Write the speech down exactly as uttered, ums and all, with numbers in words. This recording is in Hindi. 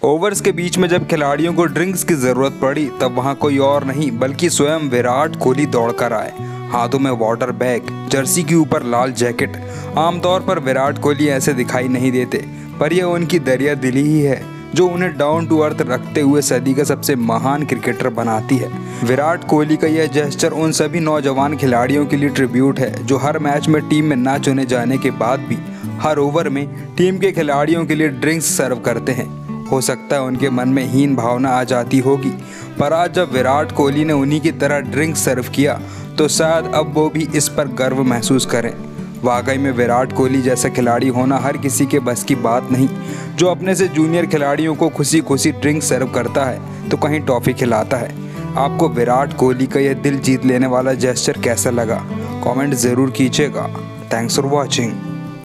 ओवर्स के बीच में जब खिलाड़ियों को ड्रिंक्स की ज़रूरत पड़ी तब वहां कोई और नहीं बल्कि स्वयं विराट कोहली दौड़कर आए। हाथों में वाटर बैग, जर्सी के ऊपर लाल जैकेट। आमतौर पर विराट कोहली ऐसे दिखाई नहीं देते, पर यह उनकी दरिया दिली ही है जो उन्हें डाउन टू अर्थ रखते हुए सदी का सबसे महान क्रिकेटर बनाती है। विराट कोहली का यह जेस्चर उन सभी नौजवान खिलाड़ियों के लिए ट्रिब्यूट है जो हर मैच में टीम में ना चुने जाने के बाद भी हर ओवर में टीम के खिलाड़ियों के लिए ड्रिंक्स सर्व करते हैं। हो सकता है उनके मन में हीन भावना आ जाती होगी, पर आज जब विराट कोहली ने उन्हीं की तरह ड्रिंक्स सर्व किया तो शायद अब वो भी इस पर गर्व महसूस करें। वाकई में विराट कोहली जैसा खिलाड़ी होना हर किसी के बस की बात नहीं, जो अपने से जूनियर खिलाड़ियों को खुशी खुशी ड्रिंक सर्व करता है तो कहीं टॉफ़ी खिलाता है। आपको विराट कोहली का यह दिल जीत लेने वाला जेस्चर कैसा लगा? कमेंट ज़रूर कीजिएगा। Thanks for watching.